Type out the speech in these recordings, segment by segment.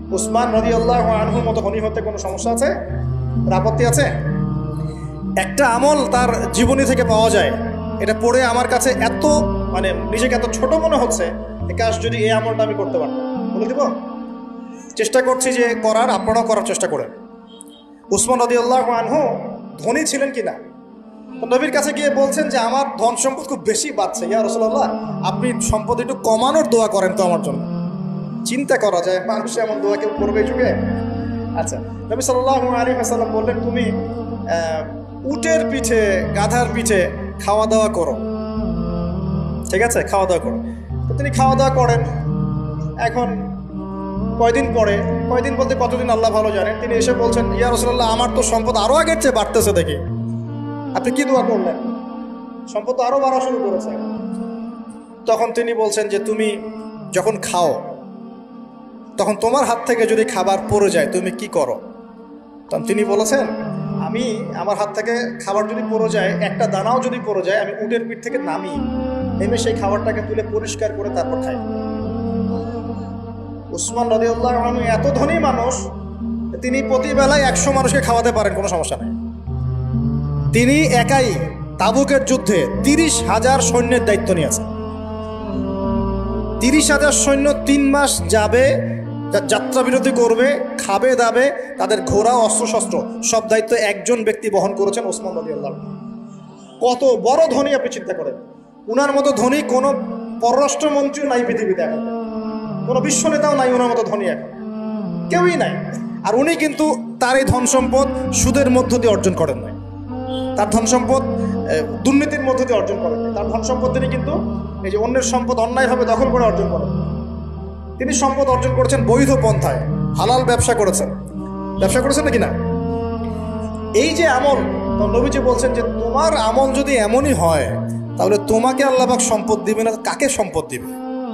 উসমান রাদিয়াল্লাহু আনহুর মতো ধনী হতে কোনো সমস্যা আছে? আপত্তি আছে? একটা আমল তার জীবনী থেকে পাওয়া যায়, এটা পড়ে আমার কাছে এত নিজেকে এত ছোট মনে হচ্ছে, কাশ যদি এই আমলটা আমি করতে পারতাম। বলে দিব? চেষ্টা করছি যে করার, আপনারাও করার চেষ্টা করেন। উসমান রাদিয়াল্লাহু আনহু ধনী ছিলেন কিনা? নবীর কাছে গিয়ে বলছেন যে আমার ধন সম্পদ খুব বেশি বাড়ছে, ইয়া রাসূলুল্লাহ আপনি সম্পদ একটু কমানোর দোয়া করেন তো আমার জন্য। চিন্তা করা যায় মানুষ এমন দোয়া কেউ করবে এই যুগে? আচ্ছা, নবী সাল্লাল্লাহু আলাইহি ওয়াসাল্লাম বললেন তুমি উটের পিঠে, গাধার পিঠে খাওয়া দাওয়া করো, ঠিক আছে, খাওয়া দাওয়া করো। তো তিনি খাওয়া দাওয়া করেন। এখন কয়দিন বলতে কতদিন আল্লাহ ভালো জানেন, তিনি এসে বলছেন ইয়া রাসূলুল্লাহ আমার তো সম্পদ আরো আগের চেয়ে বাড়তেছে, দেখি আপনি কি দোয়া করলেন? সম্পদ তো আরো বাড়া শুরু করেছে। তখন তিনি বলছেন যে তুমি যখন খাও তখন তোমার হাত থেকে যদি খাবার পড়ে যায় তুমি কি করো? তখন তিনি বলেছেন আমি আমার হাত থেকে খাবার যদি পড়ে যায়, একটা দানাও যদি পড়ে যায়, আমি উটের পিঠ থেকে নেমে সেই খাবারটাকে তুলে পরিষ্কার করে তারপর খাই। উসমান রাদিয়াল্লাহু আনহু এত ধনী মানুষ, তিনি প্রতিবেলায় 100 মানুষকে খাওয়াতে পারেন, কোনো সমস্যা নেই। তিনি একাই তাবুকের যুদ্ধে 30,000 সৈন্যের দায়িত্ব নিয়েছেন। 30,000 সৈন্য 3 মাস যাবে, যাত্রা বিরতি করবে, খাবে দাবে, তাদের ঘোড়া অস্ত্রশস্ত্র সব দায়িত্ব একজন ব্যক্তি বহন করেছেন, ওসমান রাদিয়াল্লাহু আনহু। কত বড় ধনী আপনি চিন্তা করেন। উনার মতো ধনী কোনো পররাষ্ট্রমন্ত্রীও নাই পৃথিবীতে, এখন কোনো বিশ্ব নেতাও নাই ওনার মতো ধনী, এখন কেউই নাই। আর উনি কিন্তু তার এই ধন সম্পদ সুদের মধ্য দিয়ে অর্জন করেন নাই, তার ধন সম্পদ দুর্নীতির মধ্য দিয়ে অর্জন করেন নাই। তার ধন সম্পদ তিনি কিন্তু এই যে অন্যের সম্পদ অন্যায়ভাবে দখল করে অর্জন করেন। তিনি সম্পদ অর্জন করেছেন বৈধ পন্থায়, হালাল ব্যবসা করেছেন নাকি না? এই যে আমল, নবীজি বলছেন যে তোমার আমল যদি এমনই হয় তাহলে তোমাকে আল্লাহ পাক সম্পদ দিবে না, কাকে সম্পদ দিবে?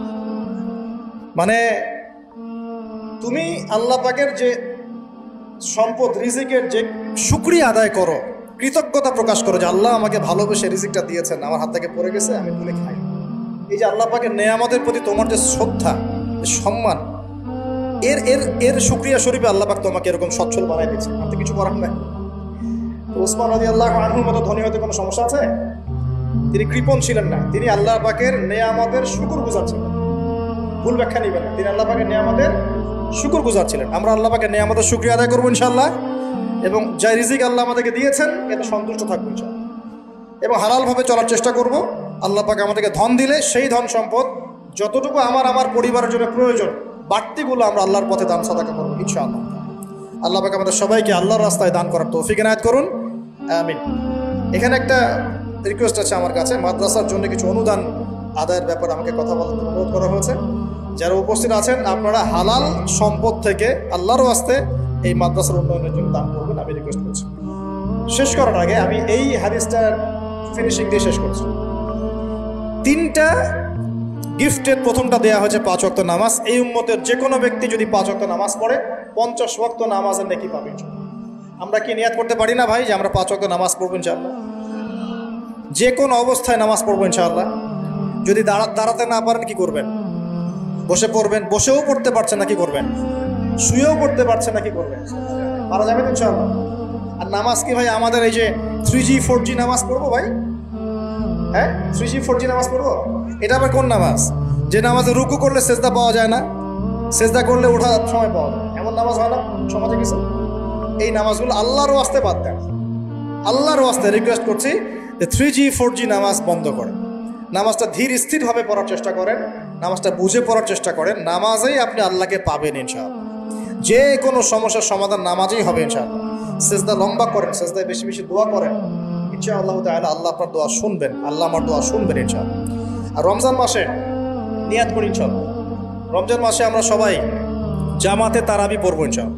তুমি আল্লাহ পাকের যে সম্পদ, রিজিকের যে শুকরিয়া আদায় করো, কৃতজ্ঞতা প্রকাশ করো যে আল্লাহ আমাকে ভালোবেসে রিজিকটা দিয়েছেন, আমার হাত থেকে পড়ে গেছে, আমি তুলে খাই। এই যে আল্লাহ পাকের নেয়ামতের প্রতি তোমার যে শ্রদ্ধা, সম্মান, এর শুকরিয়া স্বরূপে আল্লাহ পাক তোমাকে এরকম সচ্ছল বানাই দিয়েছে, আপনি কিছু করার নাই। তো উসমান রাদিয়াল্লাহু আনহুর মতো ধনী হতে কোনো সমস্যা আছে? তিনি কৃপণ ছিলেন না, তিনি আল্লাহ পাকের নেয়ামতের শুকরগুজার ছিলেন। ভুল ব্যাখ্যা নিবেন না, তিনি আল্লাহ পাকের নেয়ামতের শুকরগুজার ছিলেন। আমরা আল্লাহ পাকের নেয়ামতের শুকরিয়া আদায় করবো ইনশাআল্লাহ, এবং যা রিজিক আল্লাহ আমাদেরকে দিয়েছেন এতে সন্তুষ্ট থাকবো ইনশাআল্লাহ, এবং হালালভাবে চলার চেষ্টা করব। আল্লাহ পাক আমাদেরকে ধন দিলে সেই ধন সম্পদ যতটুকু আমার পরিবারের জন্য প্রয়োজন, বাড়তিগুলো আমরা আল্লাহর পথে দান সাদাকা করবো ইনশাআল্লাহ। আল্লাহ পাক আমাদের সবাইকে আল্লাহর রাস্তায় দান করার তৌফিক এনায়েত করুন, আমিন। এখানে একটা রিকোয়েস্ট আছে আমার কাছে, মাদ্রাসার জন্য কিছু অনুদান আদায়ের ব্যাপারে আমাকে কথা বলতে অনুরোধ করা হয়েছে। যারা উপস্থিত আছেন আপনারা হালাল সম্পদ থেকে আল্লাহর রাস্তায় এই মাদ্রাসার উন্নয়নের জন্য দান করবেন, আমি রিকোয়েস্ট করছি। শেষ করার আগে আমি এই হাদিসটার ফিনিশিং দিয়ে শেষ করছি। 3টা গিফটের প্রথমটা দেওয়া হয়েছে 5 ওয়াক্ত নামাজ। এই উম্মতের যে কোনো ব্যক্তি যদি 5 ওয়াক্ত নামাজ পড়ে 50 ওয়াক্ত নামাজের নেকি পাবে। আমরা কি নিয়াত করতে পারি না ভাই যে আমরা 5 ওয়াক্ত নামাজ পড়বো ইনশাআল্লাহ? যে কোনো অবস্থায় নামাজ পড়বো ইনশাআল্লাহ। যদি দাঁড়াতে না পারেন কি করবেন? বসে পড়বেন। বসেও পড়তে পারছেন না কি করবেন? শুয়েও পড়তে পারছেন না কি করবেন? পারা যাবে ইনশাআল্লাহ। আর নামাজ কি ভাই আমাদের এই যে 3G 4G নামাজ পড়বো ভাই? হ্যাঁ, 3G 4G নামাজ পড়বো? এটা আবার কোন নামাজ যে নামাজে রুকু করলে সেজদা পাওয়া যায় না, সেজদা করলে ওঠার সময় পাওয়া যায়, এমন নামাজ হয় না সমাজে কিছু? এই নামাজগুলো আল্লাহর ওয়াস্তে বাদ দেন। আল্লাহর ওয়াস্তে রিকোয়েস্ট করছি যে 3G 4G নামাজ বন্ধ করেন। নামাজটা ধীর স্থিরভাবে পড়ার চেষ্টা করেন, নামাজটা বুঝে পড়ার চেষ্টা করেন। নামাজেই আপনি আল্লাহকে পাবেন ইনশাআল্লাহ। যে কোনো সমস্যার সমাধান নামাজেই হবে ইনশাআল্লাহ। সেজদা লম্বা করেন, সেজদায় বেশি বেশি দোয়া করেন, ইনশাআল্লাহ তাআলা আল্লাহ আপনার দোয়া শুনবেন, আল্লাহ আমার দোয়া শুনবেন ইনশাআল্লাহ। আর রমজান মাসে নিয়াত করি ইনশাআল্লাহ, রমজান মাসে আমরা সবাই জামাতে তারাবি পড়বো ইনশাআল্লাহ।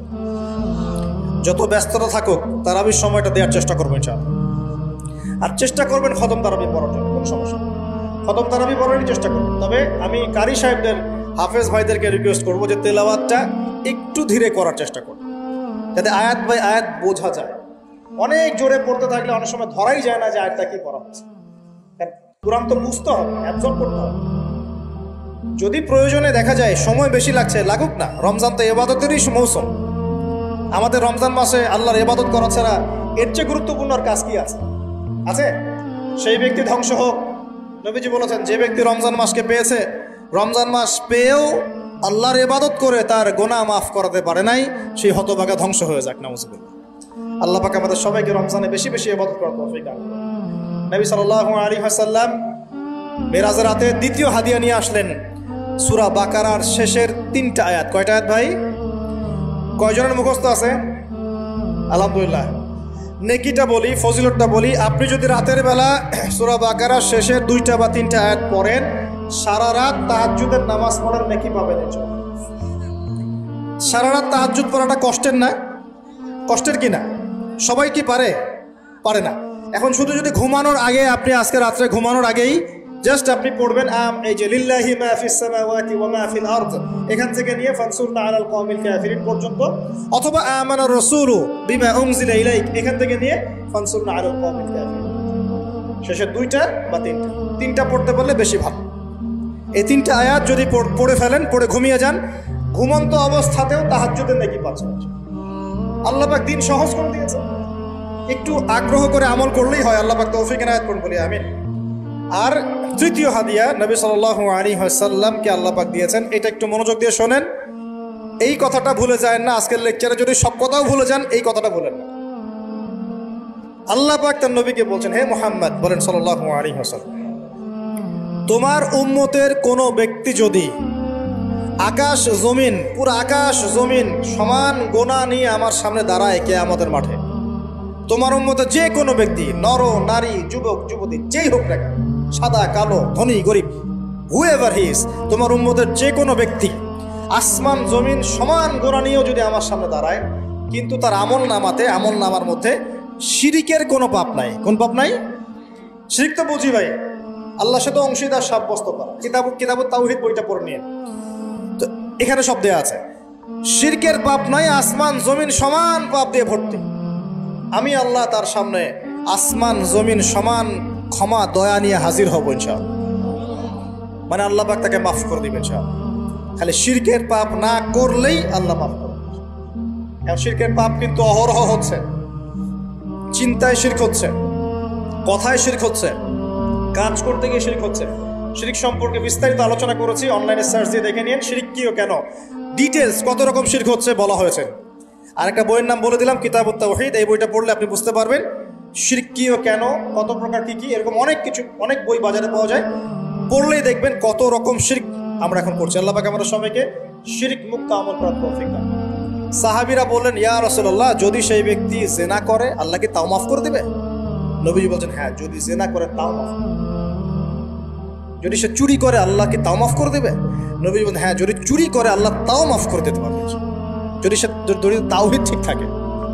যত ব্যস্ততা থাকুক তারাবির সময়টা দেওয়ার চেষ্টা করবো ইনশাআল্লাহ। আর চেষ্টা করবেন খতম তারাবি পড়ার জন্য, কোনো সমস্যা নেই, খতম তারাবি পড়ারই চেষ্টা করবেন। তবে আমি কারি সাহেবদের, হাফেজ ভাইদেরকে রিকোয়েস্ট করবো যে তেলাওয়াতটা একটু ধীরে করার চেষ্টা করুন, যাতে আয়াত বাই আয়াত বোঝা যায়। অনেক জোরে পড়তে থাকলে অনেক সময় ধরাই যায় না যে আয়াতটা কি পড়া হচ্ছে। কোরআন তো বুঝতে হবে, অ্যাবজর্ব করতে হবে। যদি প্রয়োজনে দেখা যায় সময় বেশি লাগছে, লাগুক না। রমজান তো ইবাদতেরই মৌসুম। আমাদের রমজান মাসে আল্লাহর ইবাদত করা ছাড়া এর চেয়ে গুরুত্বপূর্ণ আর কাজ কি আছে? আছে? সেই ব্যক্তি ধ্বংস হোক। নবীজি বলেছেন, যে ব্যক্তি রমজান মাসকে পেয়েছে, রমজান মাস পেয়েও আল্লাহর ইবাদত করে তার গুনাহ মাফ করাতে পারে নাই, সেই হতভাগা ধ্বংস হয়ে যাক, নাউজুবিল্লাহ। আল্লাহ পাক আমাদের সবাইকে রমজানে বেশি বেশি ইবাদত করার তৌফিক দান করুন। নবী সাল্লাল্লাহু আলাইহি ওয়াসাল্লাম মেরাজের রাতে দ্বিতীয় হাদিয়া নিয়ে আসলেন, সূরা বাকারার শেষের 3টা আয়াত। কয়টা আয়াত ভাই? কয়জনের মুখস্থ আছে? আলহামদুলিল্লাহ। নেকিটা বলি, ফজিলতটা বলি। আপনি যদি রাতের বেলা সূরা বাকারার শেষের 2টা বা 3টা আয়াত পড়েন, সারা রাত তাহাজ্জুদের নামাজ পড়ার নেকি পাবেন। সারা রাত তাহাজ্জুদ পড়াটা কষ্টের না? কষ্টের কি না? সবাই কি পারে? পারে না। এখন শুধু যদি ঘুমানোর আগে, আপনি আজকে রাত্রে ঘুমানোর আগেই জাস্ট আপনি পড়বেন এই যে লিল্লাহি মা ফিস সামাওয়াতি ওয়া মা ফিল আরদ, এখান থেকে নিয়ে ফানসুরনা আলাল কওমিল কাফিরিন পর্যন্ত, অথবা আমানা রাসূলু বিমা উনজিলা ইলাইক, এখান থেকে নিয়ে ফানসুরনা আলাল কওমিল কাফিরিন, শেষের 2টা বা 3টা পড়তে পারলে বেশি ভালো। এই 3টা আয়াত যদি পড়ে ফেলেন, পড়ে ঘুমিয়ে যান, ঘুমন্ত অবস্থাতেও তাহাজ্জুদের নেকি পাচ্ছেন। আল্লাহ পাক দিন সহজ করে দিয়েছে, একটু আগ্রহ করে আমল করলেই হয়। আল্লাহ পাক তৌফিক এনায়েত করুন, বলি আমিন। আর তৃতীয় হাদিয়া নবী সাল্লাল্লাহু আলাইহি ওয়াসাল্লামকে আল্লাহ পাক দিয়েছেন, এটা একটু মনোযোগ দিয়ে শোনেন। এই কথাটা ভুলে যায় না। আজকের লেকচারে যদি সব কথাও ভুলে যান, এই কথাটা ভুলেন না। আল্লাহ পাক তার নবীকে বলছেন, হে মুহাম্মদ, বলেন সাল্লাল্লাহু আলাইহি ওয়াসাল্লাম, তোমার উম্মতের কোনো ব্যক্তি যদি আকাশ জমিন, পুরো আকাশ জমিন সমান গোনা নিয়ে আমার সামনে দাঁড়ায় কিয়ামতের মাঠে, তোমার উম্মতের যে কোনো ব্যক্তি, নর নারী, যুবক যুবতী, যেই হোক না, সাদা কালো, ধনী গরিব, হুএভার হি ইজ, তোমার উম্মতের যে কোনো ব্যক্তি আসমান জমিন সমান গোনা নিয়েও যদি আমার সামনে দাঁড়ায়, কিন্তু তার আমল নামার মধ্যে শিরিকের কোনো পাপ নাই। কোন পাপ নাই? শিরিক তো বুঝি ভাই, আল্লাহর সাথে অংশীদার সাব্যস্ত করা। কিতাবুত তাওহীদ বইটা পড়ে নিয়ে, তো এখানে সব দেয়া আছে। শিরকের পাপ নাই, আসমান জমিন সমান পাপ দিয়ে ভর্তি। আমি আল্লাহ তার সামনে আসমান জমিন সমান ক্ষমা দয়া নিয়ে হাজির হব ইনশাআল্লাহ। মানে আল্লাহ পাক তাকে মাফ করে দিবেন ইনশাআল্লাহ। খালি শিরকের পাপ না করলেই আল্লাহ মাফ করবেন। এখন শিরকের পাপ কিন্তু অহরহ হচ্ছে। চিন্তায় শিরক হচ্ছে, কথায় শিরক হচ্ছে, কাজ করতে গিয়ে শিরক হচ্ছে। শিরক সম্পর্কে বিস্তারিত আলোচনা করেছি, অনলাইনে সার্চ দিয়ে দেখে নিন। শিরক কি ও কেন, ডিটেলস কত রকম শিরক হচ্ছে বলা হয়েছে। আর একটা বইয়ের নাম বলে দিলাম, কিতাবুত তাওহীদ। এই বইটা পড়লে আপনি বুঝতে পারবেন শিরক কি ও কেন, কত প্রকার কি কি, এরকম অনেক কিছু, অনেক বই বাজারে পাওয়া যায়। পড়লেই দেখবেন কত রকম শিরক আমরা এখন করছি। আল্লাহ পাক আমাদের সবাইকে শিরক মুক্ত আমল করার তৌফিক দান। সাহাবীরা বললেন, ইয়া রাসূলুল্লাহ, যদি সেই ব্যক্তি জিনা করে আল্লাহ কি তাও মাফ করে দিবে? নবীজি বলছেন, হ্যাঁ, যদি জিনা করে তাও মাফ। যদি সে চুরি করে আল্লাহ কি তাও মাফ করে দেবে? নবীজি বলছেন, হ্যাঁ, যদি চুরি করে আল্লাহ তাও মাফ করে দিতে পারবে, যদি সে তাওহীদ ঠিক থাকে।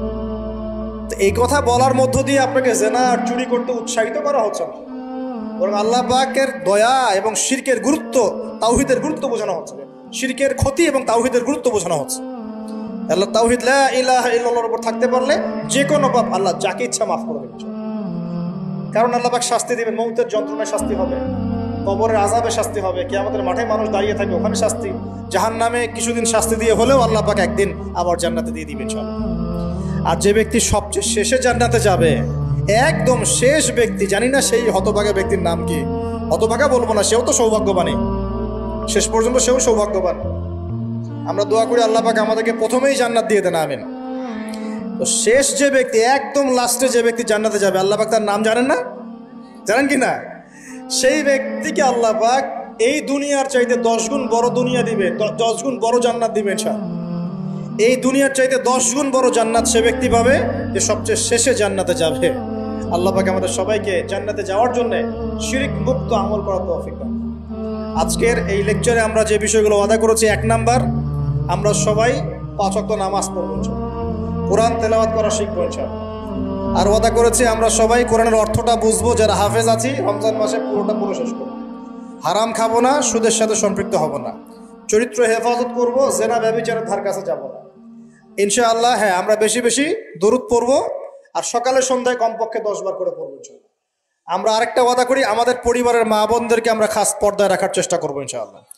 তো এই কথা বলার মধ্য দিয়ে আপনাকে জিনা আর চুরি করতে উৎসাহিত করা হচ্ছে না, বরং আল্লাহ পাকের দয়া এবং শিরকের গুরুত্ব, তাওহীদের গুরুত্ব বোঝানো হচ্ছে। শিরকের ক্ষতি এবং তাওহীদের গুরুত্ব বোঝানো হচ্ছে। আল্লাহ তাওহীদ লা ইলাহা ইল্লাল্লাহর উপর থাকতে পারলে যে কোনো পাপ আল্লাহ যাকে ইচ্ছা মাফ করে দেবেন। কারণ আল্লাহ পাক শাস্তি দিবেন, মৌতের যন্ত্রণায় শাস্তি হবে, কবরের আযাবে শাস্তি হবে, কিয়ামতের মাঠে মানুষ দাঁড়িয়ে থাকে, ওখানে শাস্তি, জাহান্নামে কিছুদিন শাস্তি দিয়ে হলেও আল্লাহ পাক একদিন আবার জান্নাতে দিয়ে দিবেন ইনশাআল্লাহ। আর যে ব্যক্তি সবচেয়ে শেষে জান্নাতে যাবে, একদম শেষ ব্যক্তি, জানি না সেই হতভাগা ব্যক্তির নাম কি, হতভাগা বলবো না, সেও তো সৌভাগ্যবানই, শেষ পর্যন্ত সেও সৌভাগ্যবান। আমরা দোয়া করি আল্লাহ পাক আমাদেরকে প্রথমেই জান্নাত দিয়ে দেন, আমিন। তো শেষ যে ব্যক্তি, একদম লাস্টে যে ব্যক্তি জান্নাতে যাবে, আল্লাহ পাক তার নাম জানেন না? জানেন কি না? সেই ব্যক্তিকে আল্লাহ পাক এই দুনিয়ার চাইতে 10 গুণ বড় দুনিয়া দিবে, 10 গুণ বড় জান্নাত দিবে ইনশাআল্লাহ। এই দুনিয়ার চাইতে 10 গুণ বড় জান্নাত সে ব্যক্তি পাবে যে সবচেয়ে শেষে জান্নাতে যাবে। আল্লাহ পাক আমাদের সবাইকে জান্নাতে যাওয়ার জন্য শিরক মুক্ত আমল করার তৌফিক দান। আজকের এই লেকচারে আমরা যে বিষয়গুলো ওয়াদা করেছি, 1 নাম্বার, আমরা সবাই 5 ওয়াক্ত নামাজ পড়ব, কোরআন তেলাওয়াত করা শিখবো ইনশাআল্লাহ। আর ওয়াদা করেছি আমরা সবাই কোরআনের অর্থটা বুঝবো, যারা হাফেজ আছি রমজান মাসে পুরোটা পড়ে শেষ করবো। হারাম খাবো না, সুদের সাথে সম্পৃক্ত হব না, চরিত্র হেফাজত করব, জেনা ব্যভিচারের ধার কাছে যাব না ইনশাআল্লাহ। হ্যাঁ, আমরা বেশি বেশি দরুদ পড়বো, আর সকালে সন্ধ্যায় কমপক্ষে 10 বার করে পড়বো ইনশাআল্লাহ। আমরা আরেকটা ওয়াদা করি, আমাদের পরিবারের মা বোনদেরকে আমরা খাস পর্দায় রাখার চেষ্টা করবো ইনশাআল্লাহ।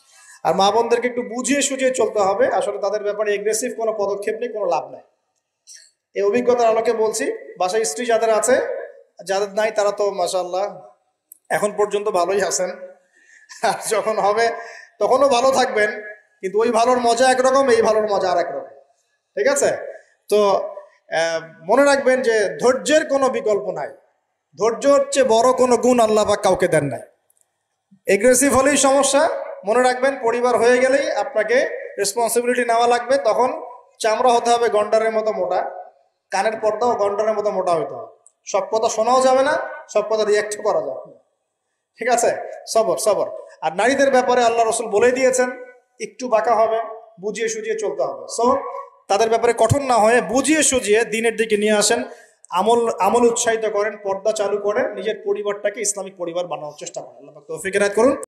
আর মা বোনদেরকে একটু বুঝিয়ে সুঝিয়ে চলতে হবে, আসলে তাদের ব্যাপারে এগ্রেসিভ কোনো পদক্ষেপ নেই, কোনো লাভ নাই। এই অভিজ্ঞতার আলোকে বলছি, বাসায় স্ত্রী যাদের আছে, যাদের নাই তারা তো মাশাআল্লাহ এখন পর্যন্ত ভালোই আছেন, আর যখন হবে তখনও ভালো থাকবেন, কিন্তু ওই ভালোর মজা একরকম, এই ভালোর মজা আর একরকম। ঠিক আছে? তো মনে রাখবেন যে ধৈর্যের কোনো বিকল্প নাই। ধৈর্য হচ্ছে বড় কোনো গুণ আল্লাহ পাক কাউকে দেন নাই। এগ্রেসিভ হলেই সমস্যা। মনে রাখবেন পরিবার হয়ে গেলেই আপনাকে রেসপন্সিবিলিটি নেওয়া লাগবে। তখন চামড়া হতে হবে গন্ডারের মতো মোটা, কানের পর্দাও গন্ডারের মতো মোটা হইতে হবে। সব কথা শোনাও যাবে না, সব কথা রিয়াক্ট করা যাবে না। ঠিক আছে? সবর সবর। আর নারীদের ব্যাপারে আল্লাহ রসুল বলে দিয়েছেন একটু বাঁকা হবে, বুঝিয়ে সুঝিয়ে চলতে হবে। সো তাদের ব্যাপারে কঠোর না হয়ে বুঝিয়ে সুঝিয়ে দিনের দিকে নিয়ে আসেন, আমল উৎসাহিত করেন, পর্দা চালু করেন, নিজের পরিবারটাকে ইসলামিক পরিবার বানানোর চেষ্টা করেন। আল্লাহ পাক তৌফিক এনায়েত করুন।